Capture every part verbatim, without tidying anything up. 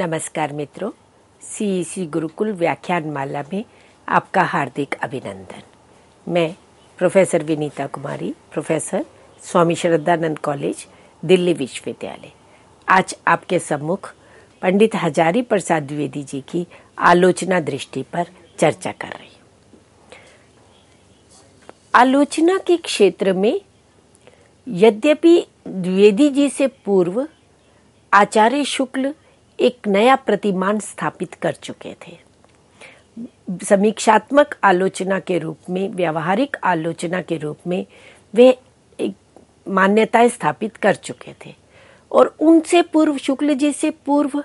नमस्कार मित्रों, सीईसी गुरुकुल व्याख्यान माला में आपका हार्दिक अभिनंदन। मैं professor Vinita Kumari, professor Swami Shraddhanand college, Delhi विश्वविद्यालय, आज आपके सम्मुख पंडित हजारी प्रसाद द्विवेदी जी की आलोचना दृष्टि पर चर्चा कर रही हूँ। आलोचना के क्षेत्र में यद्यपि द्विवेदी जी से पूर्व आचार्य शुक्ल एक नया प्रतिमान स्थापित कर चुके थे। समीक्षात्मक आलोचना के रूप में, व्यावहारिक आलोचना के रूप में वे एक मान्यताएं स्थापित कर चुके थे और उनसे पूर्व, शुक्ल जी से पूर्व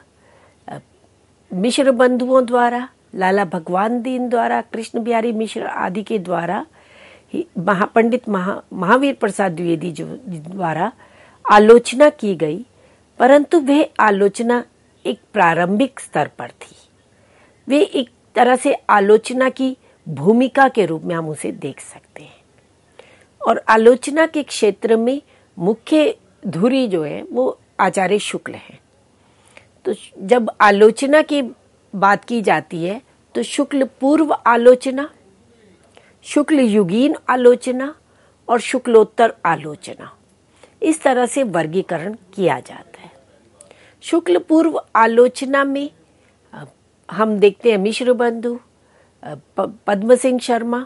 मिश्र बंधुओं द्वारा, लाला भगवान दीन द्वारा, कृष्ण बिहारी मिश्र आदि के द्वारा, महा पंडित महा महावीर प्रसाद द्विवेदी जो द्वारा आलोचना की गई, परंतु वह आलोचना एक प्रारंभिक स्तर पर थी। वे एक तरह से आलोचना की भूमिका के रूप में हम उसे देख सकते हैं और आलोचना के क्षेत्र में मुख्य धुरी जो है वो आचार्य शुक्ल है। तो जब आलोचना की बात की जाती है तो शुक्ल पूर्व आलोचना, शुक्ल युगीन आलोचना और शुक्लोत्तर आलोचना, इस तरह से वर्गीकरण किया जाता है। शुक्ल पूर्व आलोचना में हम देखते हैं मिश्र बंधु, पद्म सिंह शर्मा,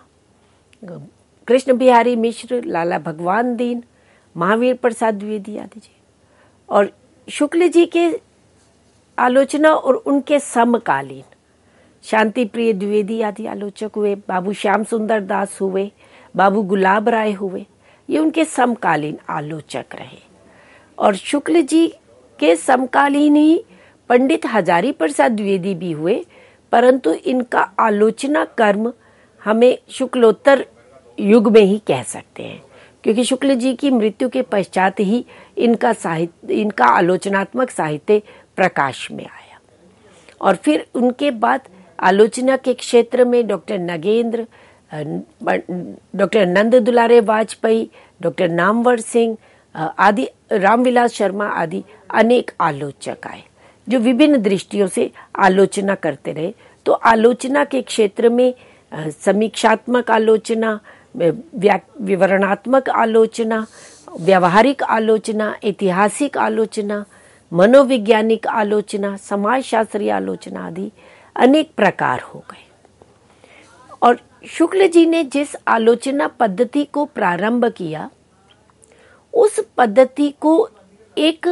कृष्ण बिहारी मिश्र, लाला भगवान दीन, महावीर प्रसाद द्विवेदी आदि जी, और शुक्ल जी के आलोचना और उनके समकालीन शांति प्रिय द्विवेदी आदि आलोचक हुए, बाबू श्याम सुंदर दास हुए, बाबू गुलाब राय हुए, ये उनके समकालीन आलोचक रहे। और शुक्ल जी के समकालीन ही पंडित हजारी प्रसाद द्विवेदी भी हुए, परंतु इनका आलोचना कर्म हमें शुक्लोत्तर युग में ही कह सकते हैं, क्योंकि शुक्ल जी की मृत्यु के पश्चात ही इनका साहित्य, इनका आलोचनात्मक साहित्य प्रकाश में आया। और फिर उनके बाद आलोचना के क्षेत्र में डॉक्टर नगेंद्र, डॉक्टर नंद दुलारे वाजपेयी, डॉक्टर नामवर सिंह आदि, रामविलास शर्मा आदि अनेक आलोचक आए जो विभिन्न दृष्टियों से आलोचना करते रहे। तो आलोचना के क्षेत्र में समीक्षात्मक आलोचना, विवरणात्मक आलोचना, व्यावहारिक आलोचना, ऐतिहासिक आलोचना, मनोवैज्ञानिक आलोचना, समाजशास्त्रीय आलोचना आदि अनेक प्रकार हो गए। और शुक्ल जी ने जिस आलोचना पद्धति को प्रारंभ किया, उस पद्धति को एक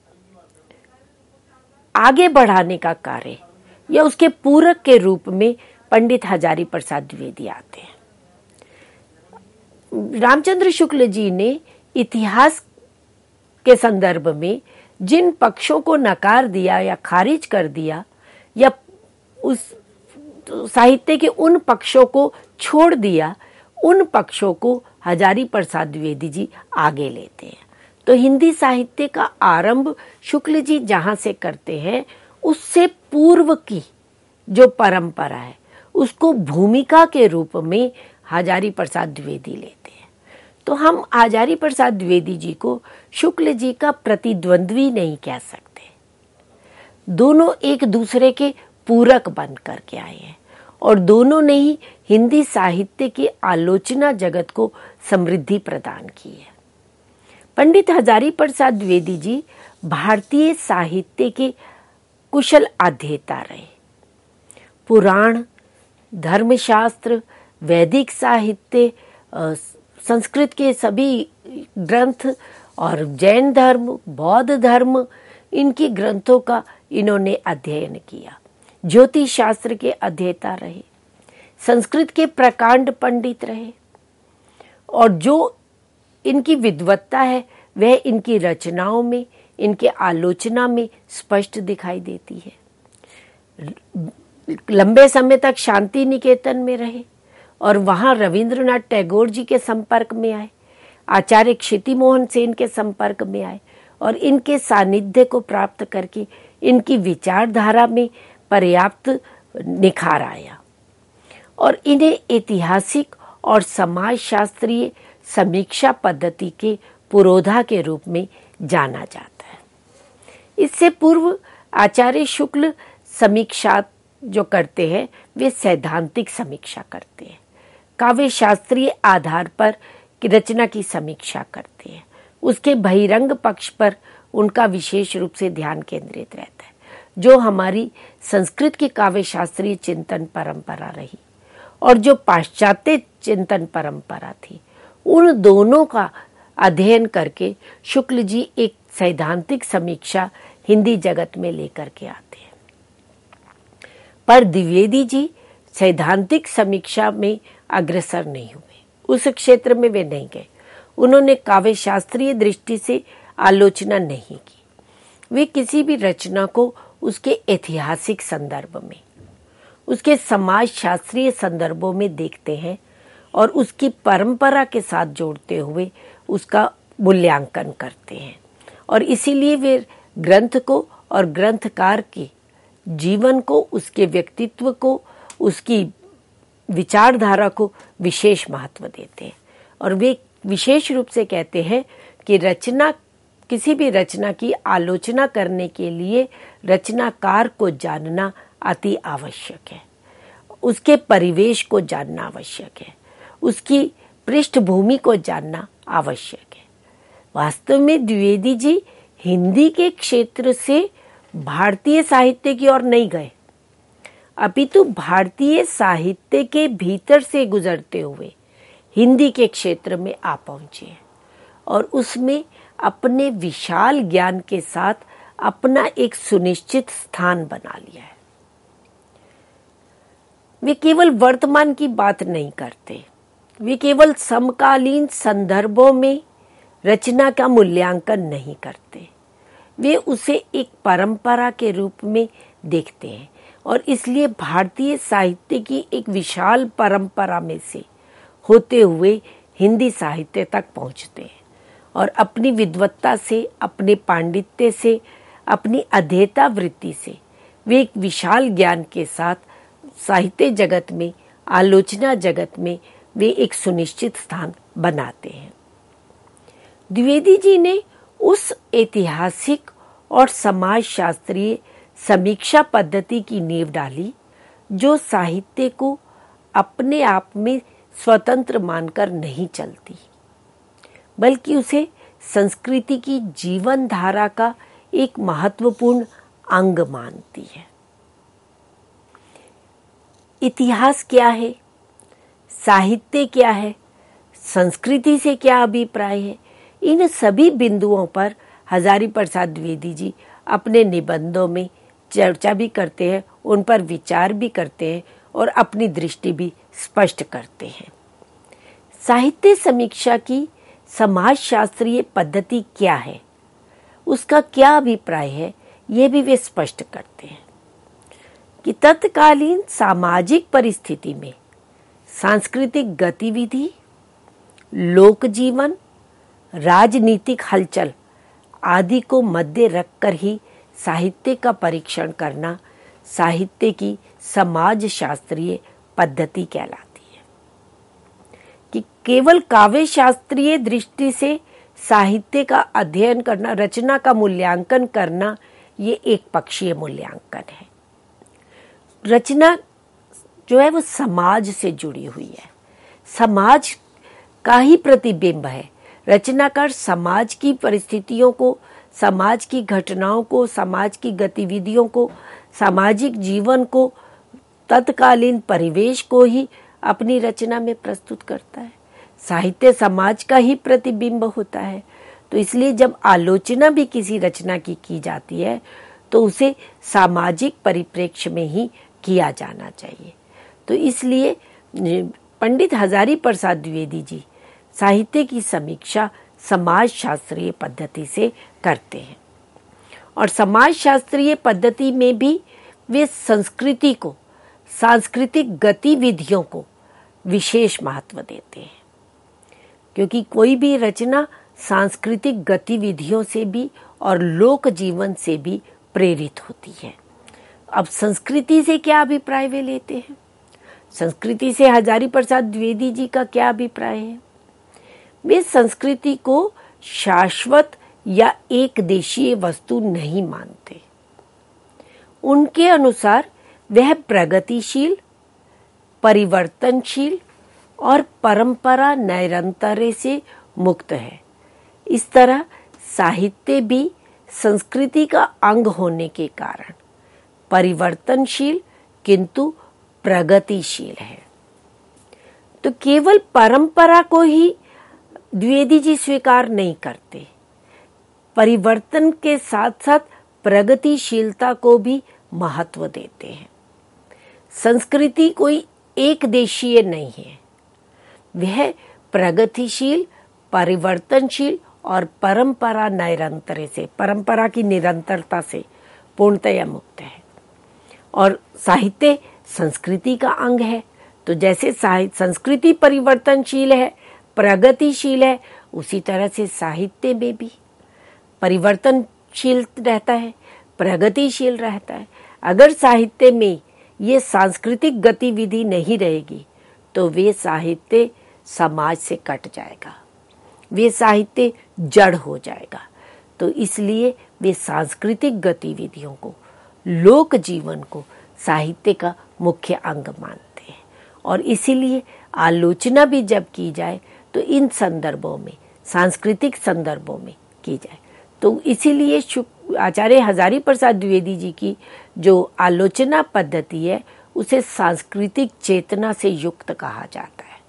आगे बढ़ाने का कार्य या उसके पूरक के रूप में पंडित हजारी प्रसाद द्विवेदी आते हैं। रामचंद्र शुक्ल जी ने इतिहास के संदर्भ में जिन पक्षों को नकार दिया या खारिज कर दिया, या उस साहित्य के उन पक्षों को छोड़ दिया, उन पक्षों को हजारी प्रसाद द्विवेदी जी आगे लेते हैं। तो हिंदी साहित्य का आरंभ शुक्ल जी जहां से करते हैं, उससे पूर्व की जो परंपरा है उसको भूमिका के रूप में हजारी प्रसाद द्विवेदी लेते हैं। तो हम हजारी प्रसाद द्विवेदी जी को शुक्ल जी का प्रतिद्वंद्वी नहीं कह सकते। दोनों एक दूसरे के पूरक बन करके आए हैं और दोनों ने ही हिंदी साहित्य की आलोचना जगत को समृद्धि प्रदान की है। पंडित हजारी प्रसाद द्विवेदी जी भारतीय साहित्य के कुशल अध्येता रहे। पुराण, धर्मशास्त्र, वैदिक साहित्य, संस्कृत के सभी ग्रंथ और जैन धर्म, बौद्ध धर्म, इनकी ग्रंथों का इन्होंने अध्ययन किया। ज्योतिष शास्त्र के अध्येता रहे, संस्कृत के प्रकांड पंडित रहे और जो इनकी विद्वत्ता है वह इनकी रचनाओं में, इनके आलोचना में स्पष्ट दिखाई देती है। लंबे समय तक शांति निकेतन में रहे और वहां रविंद्रनाथ टैगोर जी के संपर्क में आए, आचार्य क्षिति मोहन सेन के संपर्क में आए और इनके सानिध्य को प्राप्त करके इनकी विचारधारा में पर्याप्त निखार आया और इन्हें ऐतिहासिक और समाजशास्त्रीय समीक्षा पद्धति के पुरोधा के रूप में जाना जाता है। इससे पूर्व आचार्य शुक्ल समीक्षा जो करते हैं वे सैद्धांतिक समीक्षा करते हैं, काव्य शास्त्रीय आधार पर की रचना की समीक्षा करते हैं। उसके बहिरंग पक्ष पर उनका विशेष रूप से ध्यान केंद्रित रहता है। जो हमारी संस्कृत की काव्य शास्त्रीय चिंतन परंपरा रही और जो पाश्चात्य चिंतन परंपरा थी, उन दोनों का अध्ययन करके शुक्ल जी एक सैद्धांतिक समीक्षा हिंदी जगत में लेकर के आते हैं। पर द्विवेदी जी सैद्धांतिक समीक्षा में अग्रसर नहीं हुए, उस क्षेत्र में वे नहीं गए। उन्होंने काव्य शास्त्रीय दृष्टि से आलोचना नहीं की। वे किसी भी रचना को उसके ऐतिहासिक संदर्भ में, उसके समाज शास्त्रीय संदर्भों में देखते हैं और उसकी परंपरा के साथ जोड़ते हुए उसका मूल्यांकन करते हैं। और इसीलिए वे ग्रंथ को और ग्रंथकार के जीवन को, उसके व्यक्तित्व को, उसकी विचारधारा को विशेष महत्व देते हैं। और वे विशेष रूप से कहते हैं कि रचना, किसी भी रचना की आलोचना करने के लिए रचनाकार को जानना अति आवश्यक है, उसके परिवेश को जानना आवश्यक है, उसकी पृष्ठभूमि को जानना आवश्यक है। वास्तव में द्विवेदी जी हिंदी के क्षेत्र से भारतीय साहित्य की ओर नहीं गए, अपितु भारतीय साहित्य के भीतर से गुजरते हुए हिंदी के क्षेत्र में आ पहुंचे और उसमें अपने विशाल ज्ञान के साथ अपना एक सुनिश्चित स्थान बना लिया है। वे केवल वर्तमान की बात नहीं करते, वे केवल समकालीन संदर्भों में रचना का मूल्यांकन नहीं करते, वे उसे एक परंपरा के रूप में देखते हैं और इसलिए भारतीय साहित्य की एक विशाल परंपरा में से होते हुए हिंदी साहित्य तक पहुंचते हैं और अपनी विद्वत्ता से, अपने पांडित्य से, अपनी अध्येता वृत्ति से वे एक विशाल ज्ञान के साथ साहित्य जगत में, आलोचना जगत में वे एक सुनिश्चित स्थान बनाते हैं। द्विवेदी जी ने उस ऐतिहासिक और समाज शास्त्रीय समीक्षा पद्धति की नींव डाली जो साहित्य को अपने आप में स्वतंत्र मानकर नहीं चलती, बल्कि उसे संस्कृति की जीवन धारा का एक महत्वपूर्ण अंग मानती है। इतिहास क्या है, साहित्य क्या है, संस्कृति से क्या अभिप्राय है, इन सभी बिंदुओं पर हजारी प्रसाद द्विवेदी जी अपने निबंधों में चर्चा भी करते हैं, उन पर विचार भी करते हैं और अपनी दृष्टि भी स्पष्ट करते हैं। साहित्य समीक्षा की समाज शास्त्रीय पद्धति क्या है, उसका क्या अभिप्राय है, ये भी वे स्पष्ट करते हैं कि तत्कालीन सामाजिक परिस्थिति में सांस्कृतिक गतिविधि, लोक जीवन, राजनीतिक हलचल आदि को मध्य रखकर ही साहित्य का परीक्षण करना साहित्य की समाज शास्त्रीय पद्धति कहलाती है। कि केवल काव्य शास्त्रीय दृष्टि से साहित्य का अध्ययन करना, रचना का मूल्यांकन करना, ये एक पक्षीय मूल्यांकन है। रचना जो है वो समाज से जुड़ी हुई है, समाज का ही प्रतिबिंब है। रचनाकार समाज की परिस्थितियों को, समाज की घटनाओं को, समाज की गतिविधियों को, सामाजिक जीवन को, तत्कालीन परिवेश को ही अपनी रचना में प्रस्तुत करता है। साहित्य समाज का ही प्रतिबिंब होता है। तो इसलिए जब आलोचना भी किसी रचना की की जाती है तो उसे सामाजिक परिप्रेक्ष्य में ही किया जाना चाहिए। तो इसलिए पंडित हजारी प्रसाद द्विवेदी जी साहित्य की समीक्षा समाज शास्त्रीय पद्धति से करते हैं और समाज शास्त्रीय पद्धति में भी वे संस्कृति को, सांस्कृतिक गतिविधियों को विशेष महत्व देते हैं, क्योंकि कोई भी रचना सांस्कृतिक गतिविधियों से भी और लोक जीवन से भी प्रेरित होती है। अब संस्कृति से क्या अभिप्राय वे लेते हैं, संस्कृति से हजारी प्रसाद द्विवेदी जी का क्या अभिप्राय है? वे संस्कृति को शाश्वत या एक देशीय वस्तु नहीं मानते। उनके अनुसार वह प्रगतिशील, परिवर्तनशील और परंपरा निरंतर से मुक्त है। इस तरह साहित्य भी संस्कृति का अंग होने के कारण परिवर्तनशील किंतु प्रगतिशील है। तो केवल परंपरा को ही द्विवेदी जी स्वीकार नहीं करते, परिवर्तन के साथ साथ प्रगतिशीलता को भी महत्व देते हैं। संस्कृति कोई एक देशीय नहीं है, वह प्रगतिशील, परिवर्तनशील और परंपरा निरंतर से, परंपरा की निरंतरता से पूर्णतया मुक्त है। और साहित्य संस्कृति का अंग है, तो जैसे साहित्य संस्कृति परिवर्तनशील है, प्रगतिशील है, उसी तरह से साहित्य में भी परिवर्तनशील रहता है, प्रगतिशील रहता है। अगर साहित्य में ये सांस्कृतिक गतिविधि नहीं रहेगी तो वे साहित्य समाज से कट जाएगा, वे साहित्य जड़ हो जाएगा। तो इसलिए वे सांस्कृतिक गतिविधियों को, लोक जीवन को साहित्य का मुख्य अंग मानते हैं। और इसीलिए आलोचना भी जब की जाए तो इन संदर्भों में, सांस्कृतिक संदर्भों में की जाए। तो इसीलिए आचार्य हजारी प्रसाद द्विवेदी जी की जो आलोचना पद्धति है उसे सांस्कृतिक चेतना से युक्त कहा जाता है,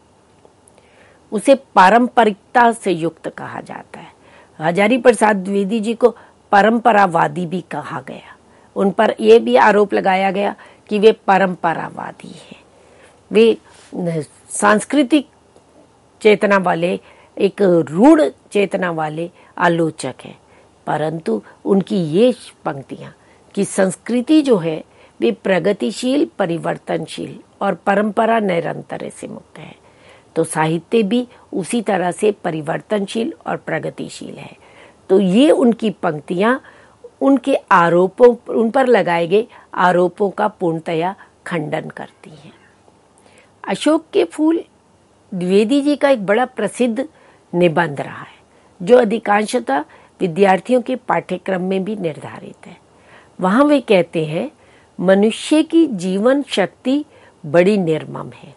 उसे पारंपरिकता से युक्त कहा जाता है। हजारी प्रसाद द्विवेदी जी को परंपरावादी भी कहा गया, उन पर यह भी आरोप लगाया गया कि वे परंपरावादी हैं, वे सांस्कृतिक चेतना वाले, एक रूढ़ चेतना वाले आलोचक हैं। परंतु उनकी ये पंक्तियां कि संस्कृति जो है वे प्रगतिशील, परिवर्तनशील और परंपरा निरंतर से मुक्त है, तो साहित्य भी उसी तरह से परिवर्तनशील और प्रगतिशील है। तो ये उनकी पंक्तियां उनके आरोपों, उन पर लगाए गए आरोपों का पूर्णतया खंडन करती हैं। अशोक के फूल द्विवेदी जी का एक बड़ा प्रसिद्ध निबंध रहा है, जो अधिकांशतः विद्यार्थियों के पाठ्यक्रम में भी निर्धारित है। वहां वे कहते हैं, मनुष्य की जीवन शक्ति बड़ी निर्मम है,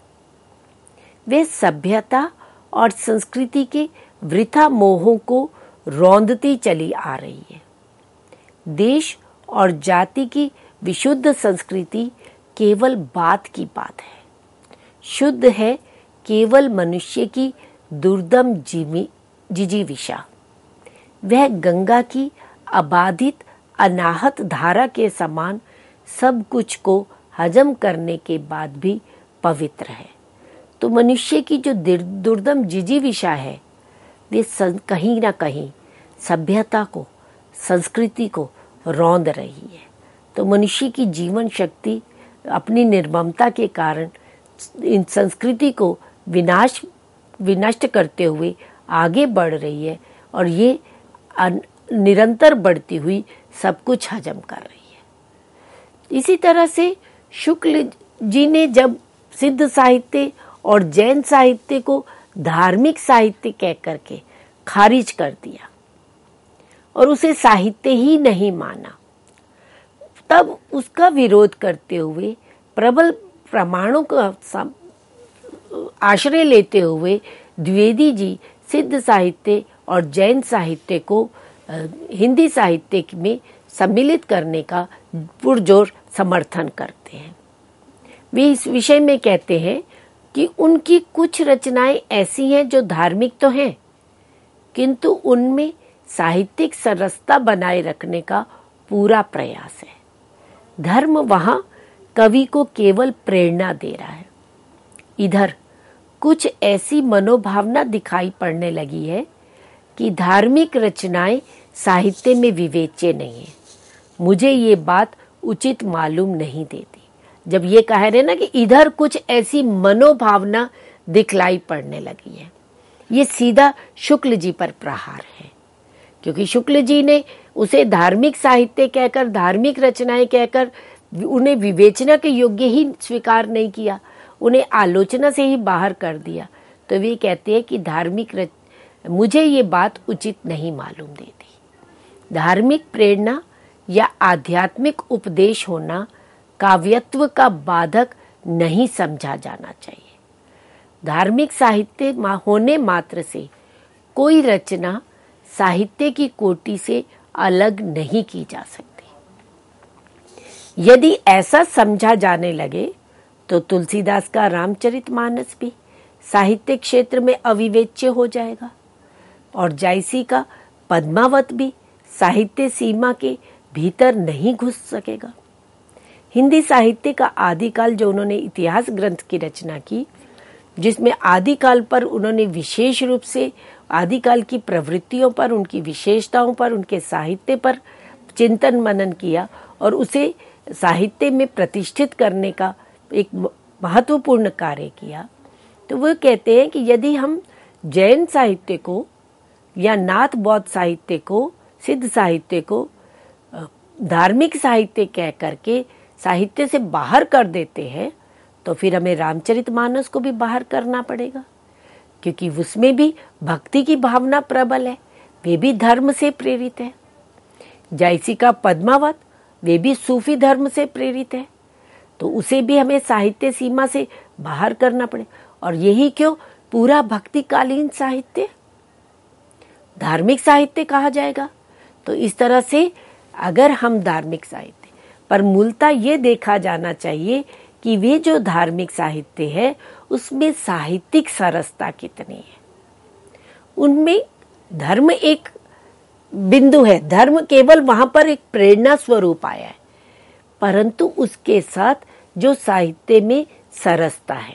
वे सभ्यता और संस्कृति के वृथा मोहों को रौंदती चली आ रही है। देश और जाति की विशुद्ध संस्कृति केवल बात की बात है, शुद्ध है केवल मनुष्य की दुर्दम जिजीविषा। वह गंगा की अबाधित अनाहत धारा के समान सब कुछ को हजम करने के बाद भी पवित्र है। तो मनुष्य की जो दुर्दम जिजीविषा है वे कहीं ना कहीं सभ्यता को, संस्कृति को रौंद रही है। तो मनुष्य की जीवन शक्ति अपनी निर्ममता के कारण इन संस्कृति को विनाश विनष्ट करते हुए आगे बढ़ रही है, और ये निरंतर बढ़ती हुई सब कुछ हजम कर रही है। इसी तरह से शुक्ल जी ने जब सिद्ध साहित्य और जैन साहित्य को धार्मिक साहित्य कह करके खारिज कर दिया और उसे साहित्य ही नहीं माना, तब उसका विरोध करते हुए प्रबल प्रमाणों का आश्रय लेते हुए द्विवेदी जी सिद्ध साहित्य और जैन साहित्य को हिंदी साहित्य में सम्मिलित करने का पुरजोर समर्थन करते हैं। वे इस विषय में कहते हैं कि उनकी कुछ रचनाएं ऐसी हैं जो धार्मिक तो हैं, किंतु उनमें साहित्यिक सरसता बनाए रखने का पूरा प्रयास है। धर्म वहां कवि को केवल प्रेरणा दे रहा है, इधर कुछ ऐसी मनोभावना दिखाई पड़ने लगी है कि धार्मिक रचनाएं साहित्य में विवेच्य नहीं है। मुझे ये बात उचित मालूम नहीं देती। जब ये कह रहे ना कि इधर कुछ ऐसी मनोभावना दिखलाई पड़ने लगी है, ये सीधा शुक्ल जी पर प्रहार है, क्योंकि शुक्ल जी ने उसे धार्मिक साहित्य कहकर, धार्मिक रचनाएं कहकर उन्हें विवेचना के योग्य ही स्वीकार नहीं किया, उन्हें आलोचना से ही बाहर कर दिया। तो वे कहते हैं कि धार्मिक रच... मुझे ये बात उचित नहीं मालूम देती। धार्मिक प्रेरणा या आध्यात्मिक उपदेश होना काव्यत्व का बाधक नहीं समझा जाना चाहिए। धार्मिक साहित्य होने मात्र से कोई रचना साहित्य की कोटि से अलग नहीं की जा सकती। यदि ऐसा समझा जाने लगे तो तुलसीदास का रामचरितमानस भी साहित्य क्षेत्र में अविवेच्य हो जाएगा और जायसी का पद्मावत भी साहित्य सीमा के भीतर नहीं घुस सकेगा। हिंदी साहित्य का आदिकाल जो उन्होंने इतिहास ग्रंथ की रचना की, जिसमें आदिकाल पर उन्होंने विशेष रूप से आदिकाल की प्रवृत्तियों पर, उनकी विशेषताओं पर, उनके साहित्य पर चिंतन मनन किया और उसे साहित्य में प्रतिष्ठित करने का एक महत्वपूर्ण कार्य किया, तो वो कहते हैं कि यदि हम जैन साहित्य को या नाथ बौद्ध साहित्य को, सिद्ध साहित्य को धार्मिक साहित्य कह करके साहित्य से बाहर कर देते हैं तो फिर हमें रामचरितमानस को भी बाहर करना पड़ेगा, क्योंकि उसमें भी भक्ति की भावना प्रबल है, वे भी धर्म से प्रेरित है। जायसी का पद्मावत वे भी सूफी धर्म से प्रेरित है, तो उसे भी हमें साहित्य सीमा से बाहर करना पड़े। और यही क्यों पूरा भक्तिकालीन साहित्य धार्मिक साहित्य कहा जाएगा। तो इस तरह से अगर हम धार्मिक साहित्य पर मूलतः ये देखा जाना चाहिए कि वे जो धार्मिक साहित्य है उसमें साहित्यिक सरसता कितनी है। उनमें धर्म एक बिंदु है, धर्म केवल वहां पर एक प्रेरणा स्वरूप आया है, परंतु उसके साथ जो साहित्य में सरसता है।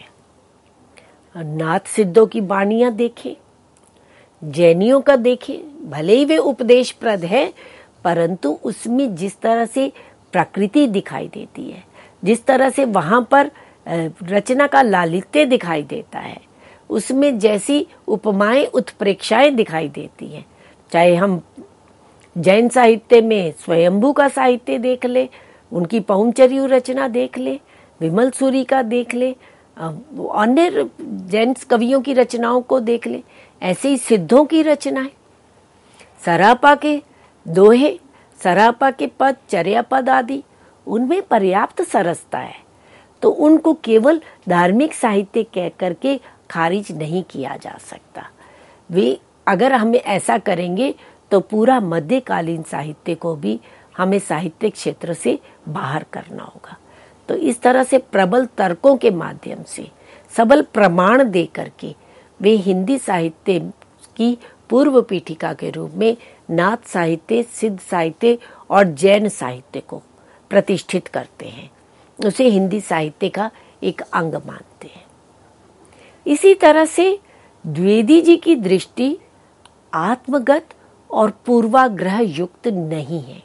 नाथ सिद्धों की वाणियां देखें, जैनियों का देखें, भले ही वे उपदेशप्रद है, परंतु उसमें जिस तरह से प्रकृति दिखाई देती है, जिस तरह से वहां पर रचना का लालित्य दिखाई देता है, उसमें जैसी उपमाएं उत्प्रेक्षाएं दिखाई देती हैं, चाहे हम जैन साहित्य में स्वयंभू का साहित्य देख ले, उनकी पहुंचर्यु रचना देख ले, विमल सूरी का देख ले, अन्य जैन कवियों की रचनाओं को देख ले, ऐसे ही सिद्धों की रचनाएं, सरापा के दोहे, सरापा के पद, चर्या पद आदि, उनमें पर्याप्त सरसता है। तो उनको केवल धार्मिक साहित्य कह करके खारिज नहीं किया जा सकता। वे अगर हमें ऐसा करेंगे तो पूरा मध्यकालीन साहित्य को भी हमें साहित्य क्षेत्र से बाहर करना होगा। तो इस तरह से प्रबल तर्कों के माध्यम से, सबल प्रमाण दे करके वे हिंदी साहित्य की पूर्व पीठिका के रूप में नाथ साहित्य, सिद्ध साहित्य और जैन साहित्य को प्रतिष्ठित करते हैं, उसे हिंदी साहित्य का एक अंग मानते हैं। इसी तरह से द्विवेदी जी की दृष्टि आत्मगत और पूर्वाग्रह युक्त नहीं है।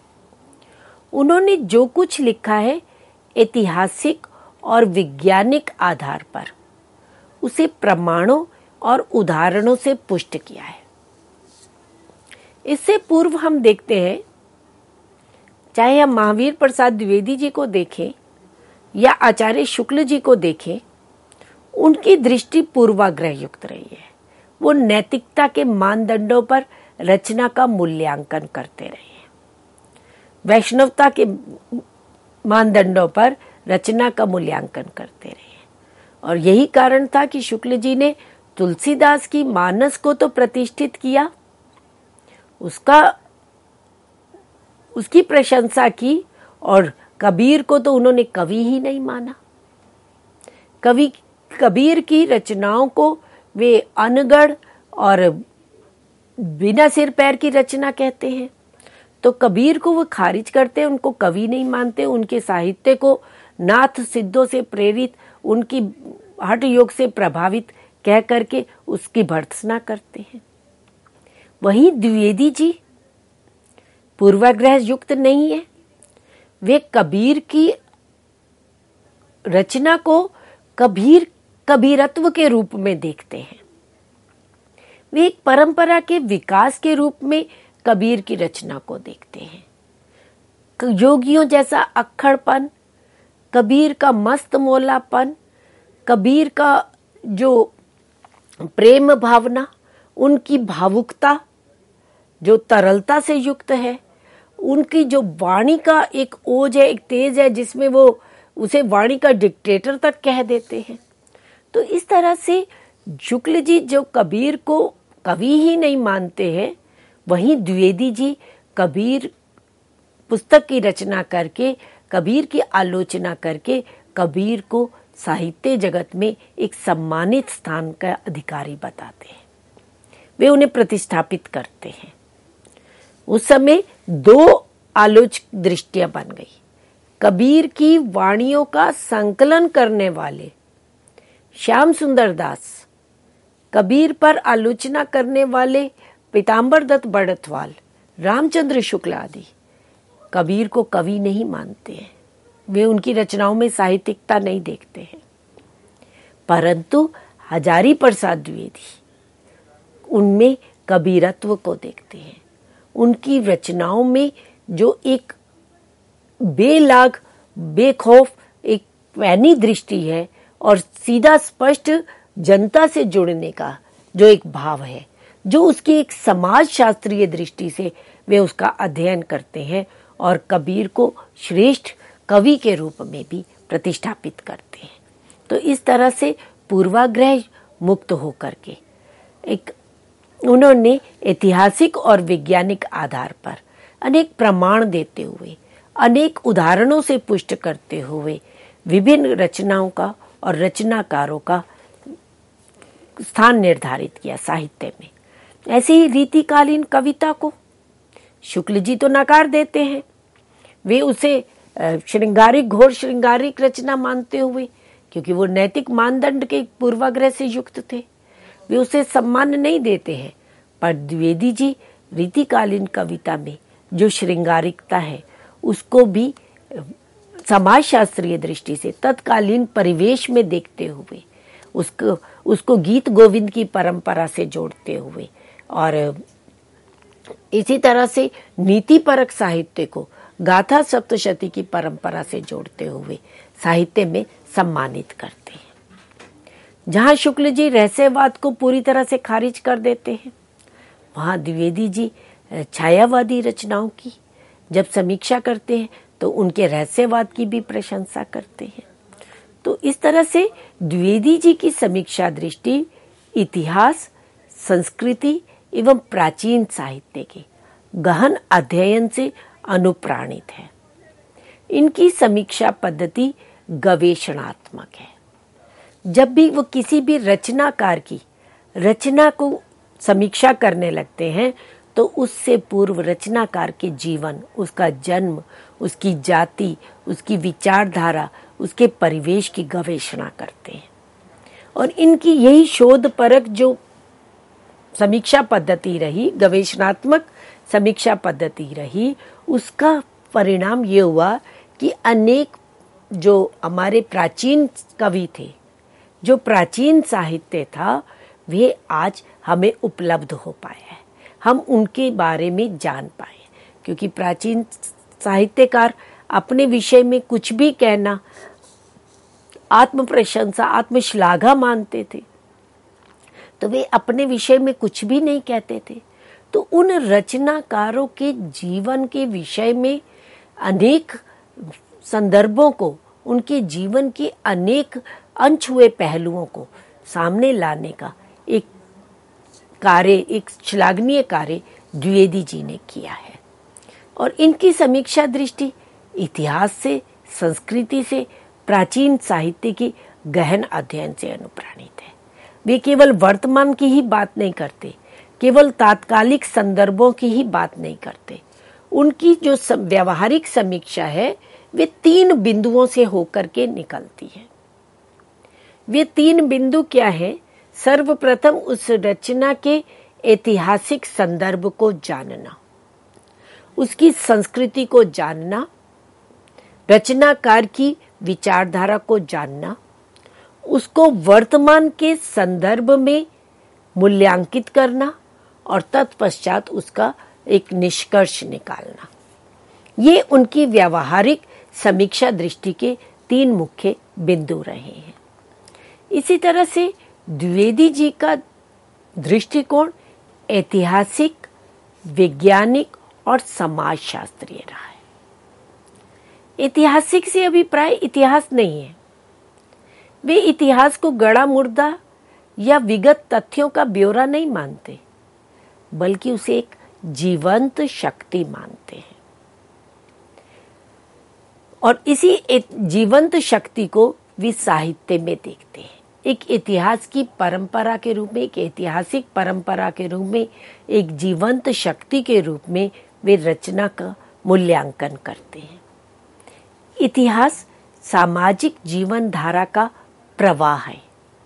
उन्होंने जो कुछ लिखा है ऐतिहासिक और वैज्ञानिक आधार पर उसे प्रमाणों और उदाहरणों से पुष्ट किया है। इससे पूर्व हम देखते हैं, चाहे हम महावीर प्रसाद द्विवेदी जी को देखें या आचार्य शुक्ल जी को देखें, उनकी दृष्टि पूर्वाग्रह युक्त रही है। वो नैतिकता के मानदंडों पर रचना का मूल्यांकन करते रहे हैं, वैष्णवता के मानदंडों पर रचना का मूल्यांकन करते रहे हैं। और यही कारण था कि शुक्ल जी ने तुलसीदास की मानस को तो प्रतिष्ठित किया, उसका उसकी प्रशंसा की, और कबीर को तो उन्होंने कवि ही नहीं माना। कवि कबीर की रचनाओं को वे अनगढ़ और बिना सिर पैर की रचना कहते हैं। तो कबीर को वो खारिज करते हैं, उनको कवि नहीं मानते, उनके साहित्य को नाथ सिद्धों से प्रेरित, उनकी हठ योग से प्रभावित कह करके उसकी भर्त्सना करते हैं। वहीं द्विवेदी जी पूर्वाग्रह युक्त नहीं है, वे कबीर की रचना को कबीर कबीरत्व के रूप में देखते हैं। वे एक परंपरा के विकास के रूप में कबीर की रचना को देखते हैं। योगियों जैसा अक्खड़पन, कबीर का मस्त मोलापन, कबीर का जो प्रेम भावना, उनकी भावुकता जो तरलता से युक्त है, उनकी जो वाणी का एक ओज है, एक तेज है, जिसमें वो उसे वाणी का डिक्टेटर तक कह देते हैं। तो इस तरह से शुक्ल जी जो कबीर को कवि ही नहीं मानते हैं, वहीं द्विवेदी जी कबीर पुस्तक की रचना करके, कबीर की आलोचना करके कबीर को साहित्य जगत में एक सम्मानित स्थान का अधिकारी बताते हैं। वे उन्हें प्रतिष्ठापित करते हैं। उस समय दो आलोचक दृष्टियां बन गई। कबीर की वाणियों का संकलन करने वाले श्याम सुंदर दास, कबीर पर आलोचना करने वाले पीताम्बर दत्त बड़तवाल, रामचंद्र शुक्ल आदि कबीर को कवि नहीं मानते हैं। वे उनकी रचनाओं में साहित्यिकता नहीं देखते हैं। परंतु हजारी प्रसाद द्विवेदी उनमें कबीरत्व को देखते हैं। उनकी रचनाओं में जो एक बेलाग, बेखौफ, एक पैनी दृष्टि है और सीधा स्पष्ट जनता से जुड़ने का जो एक भाव है, जो उसकी एक समाज शास्त्रीय दृष्टि से वे उसका अध्ययन करते हैं और कबीर को श्रेष्ठ कवि के रूप में भी प्रतिष्ठापित करते हैं। तो इस तरह से पूर्वाग्रह मुक्त होकर के एक उन्होंने ऐतिहासिक और वैज्ञानिक आधार पर अनेक प्रमाण देते हुए, अनेक उदाहरणों से पुष्ट करते हुए विभिन्न रचनाओं का और रचनाकारों का स्थान निर्धारित किया साहित्य में। ऐसे ही रीतिकालीन कविता को शुक्ल जी तो नकार देते हैं। वे उसे श्रृंगारिक, घोर श्रृंगारिक रचना मानते हुए, क्योंकि वो नैतिक मानदंड के पूर्वाग्रह से युक्त थे, वे उसे सम्मान नहीं देते हैं। पर द्विवेदी जी रीतिकालीन कविता में जो श्रृंगारिकता है उसको भी समाज शास्त्रीय दृष्टि से तत्कालीन परिवेश में देखते हुए उसको उसको गीत गोविंद की परंपरा से जोड़ते हुए और इसी तरह से नीतिपरक साहित्य को गाथा सप्तशती की परंपरा से जोड़ते हुए साहित्य में सम्मानित करते हैं। जहां शुक्ल जी रहस्यवाद को पूरी तरह से खारिज कर देते हैं, वहां द्विवेदी जी छायावादी रचनाओं की जब समीक्षा करते हैं तो उनके रहस्यवाद की भी प्रशंसा करते हैं। तो इस तरह से द्विवेदी जी की समीक्षा दृष्टि इतिहास, संस्कृति एवं प्राचीन साहित्य के गहन अध्ययन से अनुप्राणित है। इनकी समीक्षा पद्धति गवेषणात्मक है। जब भी वो किसी भी रचनाकार की रचना को समीक्षा करने लगते हैं तो उससे पूर्व रचनाकार के जीवन, उसका जन्म, उसकी जाति, उसकी विचारधारा, उसके परिवेश की गवेषणा करते हैं। और इनकी यही शोध परक जो समीक्षा पद्धति रही, गवेषणात्मक समीक्षा पद्धति रही, उसका परिणाम ये हुआ कि अनेक जो हमारे प्राचीन कवि थे, जो प्राचीन साहित्य था, वे आज हमें उपलब्ध हो पाए हैं। हम उनके बारे में जान पाए, क्योंकि प्राचीन साहित्यकार अपने विषय में कुछ भी कहना आत्म प्रशंसा, आत्मश्लाघा मानते थे। तो वे अपने विषय में कुछ भी नहीं कहते थे। तो उन रचनाकारों के जीवन के विषय में अनेक संदर्भों को, उनके जीवन के अनेक अनछुए पहलुओं को सामने लाने का एक कार्य, एक श्लाघनीय कार्य द्विवेदी जी ने किया है। और इनकी समीक्षा दृष्टि इतिहास से, संस्कृति से, प्राचीन साहित्य की गहन अध्ययन से अनुप्राणित है। वे केवल वर्तमान की ही बात नहीं करते, केवल तात्कालिक संदर्भों की ही बात नहीं करते। उनकी जो व्यावहारिक समीक्षा है वे तीन बिंदुओं से होकर के निकलती है। वे तीन बिंदु क्या है? सर्वप्रथम उस रचना के ऐतिहासिक संदर्भ को जानना, उसकी संस्कृति को जानना, रचनाकार की विचारधारा को जानना, उसको वर्तमान के संदर्भ में मूल्यांकित करना और तत्पश्चात उसका एक निष्कर्ष निकालना। ये उनकी व्यावहारिक समीक्षा दृष्टि के तीन मुख्य बिंदु रहे हैं। इसी तरह से द्विवेदी जी का दृष्टिकोण ऐतिहासिक, वैज्ञानिक और समाज शास्त्रीय रहा है। ऐतिहासिक से अभिप्राय इतिहास नहीं है। वे इतिहास को गड़ा मुर्दा या विगत तथ्यों का ब्यौरा नहीं मानते, बल्कि उसे एक जीवंत शक्ति मानते हैं। और इसी जीवंत शक्ति को वे साहित्य में देखते हैं। एक इतिहास की परंपरा के रूप में, एक ऐतिहासिक परंपरा के रूप में, एक जीवंत शक्ति के रूप में वे रचना का मूल्यांकन करते हैं। इतिहास सामाजिक जीवन धारा का प्रवाह है,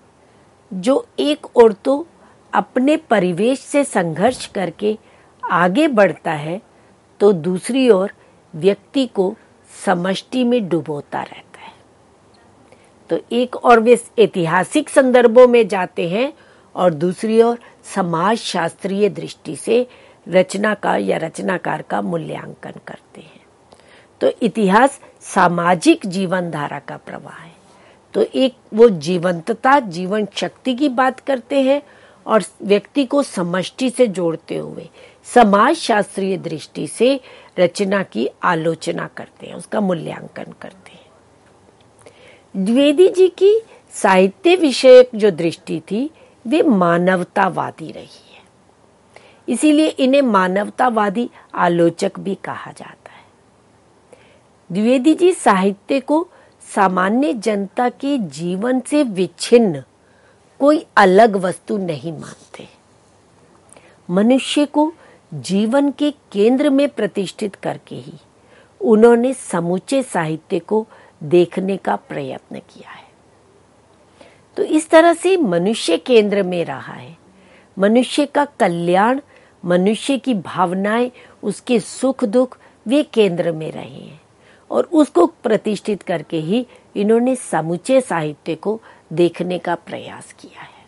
जो एक ओर तो अपने परिवेश से संघर्ष करके आगे बढ़ता है, तो दूसरी ओर व्यक्ति को समष्टि में डुबोता रहता है। तो एक और वे ऐतिहासिक संदर्भों में जाते हैं और दूसरी ओर समाज शास्त्रीय दृष्टि से रचना का या रचनाकार का मूल्यांकन करते हैं। तो इतिहास सामाजिक जीवन धारा का प्रवाह है। तो एक वो जीवंतता, जीवन शक्ति की बात करते हैं और व्यक्ति को समष्टि से जोड़ते हुए समाज शास्त्रीय दृष्टि से रचना की आलोचना करते हैं, उसका मूल्यांकन करते हैं। द्विवेदी जी की साहित्य विषयक जो दृष्टि थी वे मानवतावादी रही है, इसीलिए इन्हें मानवतावादी आलोचक भी कहा जाता है। द्विवेदी जी साहित्य को सामान्य जनता के जीवन से विच्छिन्न कोई अलग वस्तु नहीं मानते। मनुष्य को जीवन के केंद्र में प्रतिष्ठित करके ही उन्होंने समूचे साहित्य को देखने का प्रयत्न किया है। तो इस तरह से मनुष्य केंद्र में रहा है। मनुष्य का कल्याण, मनुष्य की भावनाएं, उसके सुख दुख वे केंद्र में रहे हैं और उसको प्रतिष्ठित करके ही इन्होंने समूचे साहित्य को देखने का प्रयास किया है।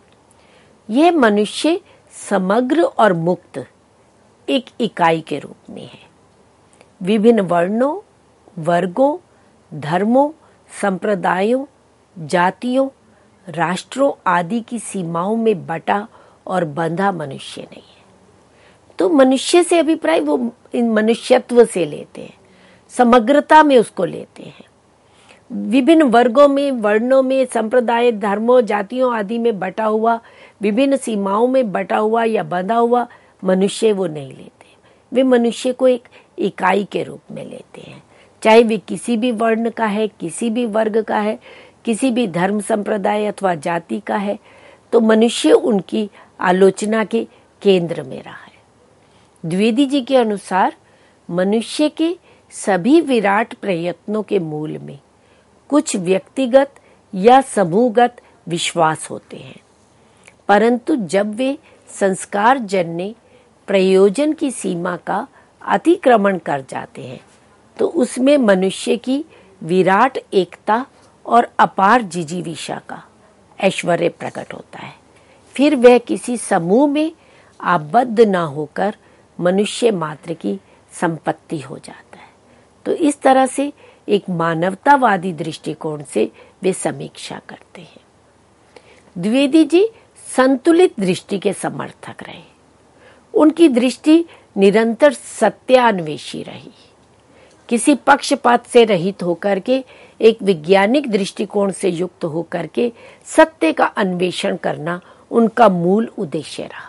यह मनुष्य समग्र और मुक्त एक इकाई के रूप में है। विभिन्न वर्णों, वर्गों, धर्मों, संप्रदायों, जातियों, राष्ट्रों आदि की सीमाओं में बटा और बंधा मनुष्य नहीं है। तो मनुष्य से अभिप्राय वो इन मनुष्यत्व से लेते हैं, समग्रता में उसको लेते हैं। विभिन्न वर्गों में, वर्णों में, संप्रदाय, धर्मों, जातियों आदि में बटा हुआ, विभिन्न सीमाओं में बटा हुआ या बंधा हुआ मनुष्य वो नहीं लेते। वे मनुष्य को एक इकाई के रूप में लेते हैं, चाहे वे किसी भी वर्ण का है, किसी भी वर्ग का है, किसी भी धर्म संप्रदाय अथवा जाति का है। तो मनुष्य उनकी आलोचना के केंद्र में रहा है। द्विवेदी जी के अनुसार मनुष्य के सभी विराट प्रयत्नों के मूल में कुछ व्यक्तिगत या समूहगत विश्वास होते हैं, परंतु जब वे संस्कार जन्य प्रयोजन की सीमा का अतिक्रमण कर जाते हैं तो उसमें मनुष्य की विराट एकता और अपार जिजीविषा का ऐश्वर्य प्रकट होता है। फिर वह किसी समूह में आबद्ध न होकर मनुष्य मात्र की संपत्ति हो जाता है। तो इस तरह से एक मानवतावादी दृष्टिकोण से वे समीक्षा करते हैं। द्विवेदी जी संतुलित दृष्टि के समर्थक रहे। उनकी दृष्टि निरंतर सत्यान्वेषी रही। किसी पक्षपात से रहित होकर के एक वैज्ञानिक दृष्टिकोण से युक्त होकर के सत्य का अन्वेषण करना उनका मूल उद्देश्य रहा।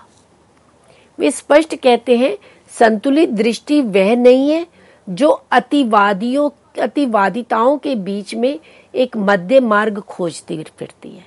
वे स्पष्ट कहते हैं, संतुलित दृष्टि वह नहीं है जो अतिवादियों अतिवादिताओं के बीच में एक मध्य मार्ग खोजती फिरती है,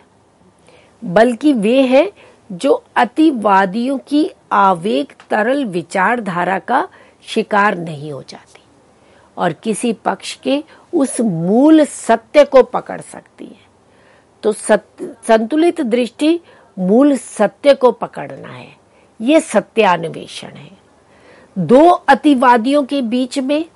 बल्कि वे है जो अतिवादियों की आवेग तरल विचारधारा का शिकार नहीं हो जाती और किसी पक्ष के उस मूल सत्य को पकड़ सकती है। तो संतुलित दृष्टि मूल सत्य को पकड़ना है, ये सत्यान्वेषण है। दो अतिवादियों के बीच में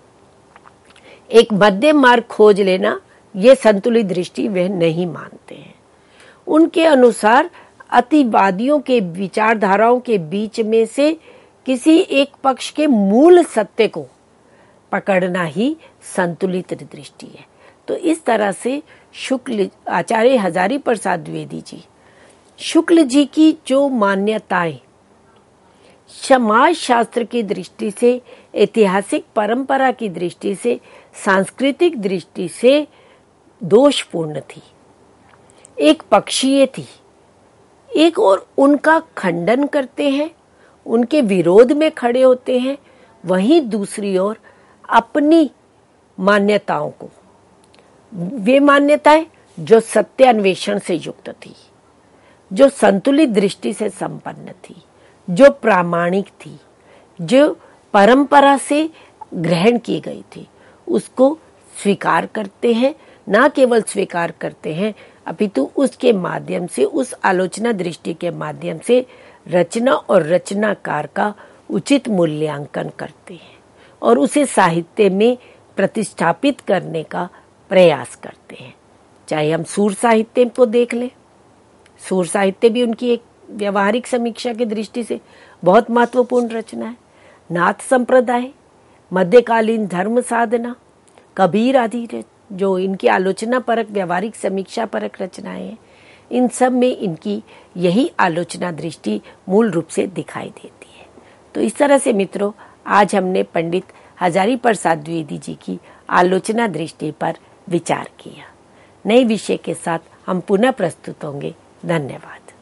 एक मध्य मार्ग खोज लेना, ये संतुलित दृष्टि वे नहीं मानते हैं। उनके अनुसार अतिवादियों के विचारधाराओं के बीच में से किसी एक पक्ष के मूल सत्य को पकड़ना ही संतुलित दृष्टि है। तो इस तरह से शुक्ल आचार्य हजारी प्रसाद द्विवेदी जी, शुक्ल जी की जो मान्यताएं समाज शास्त्र की दृष्टि से ऐतिहासिक परंपरा की दृष्टि से, सांस्कृतिक दृष्टि से दोषपूर्ण थी, एक पक्षीय थी। एक और उनका खंडन करते हैं, उनके विरोध में खड़े होते हैं, वहीं दूसरी ओर अपनी मान्यताओं को, वे मान्यताएं जो सत्य अन्वेषण से युक्त थी, जो संतुलित दृष्टि से संपन्न थी, जो प्रामाणिक थी, जो परंपरा से ग्रहण की गई थी, उसको स्वीकार करते हैं। ना केवल स्वीकार करते हैं अपितु उसके माध्यम से, उस आलोचना दृष्टि के माध्यम से रचना और रचनाकार का उचित मूल्यांकन करते हैं और उसे साहित्य में प्रतिष्ठापित करने का प्रयास करते हैं। चाहे हम सूर साहित्य को देख लें, सूर साहित्य भी उनकी एक व्यवहारिक समीक्षा की दृष्टि से बहुत महत्वपूर्ण रचना है। नाथ संप्रदाय, मध्यकालीन धर्म साधना, कबीर आदि जो इनकी आलोचना परक, व्यवहारिक समीक्षा परक रचनाएं हैं, इन सब में इनकी यही आलोचना दृष्टि मूल रूप से दिखाई देती है। तो इस तरह से मित्रों, आज हमने पंडित हजारी प्रसाद द्विवेदी जी की आलोचना दृष्टि पर विचार किया। नए विषय के साथ हम पुनः प्रस्तुत होंगे। धन्यवाद।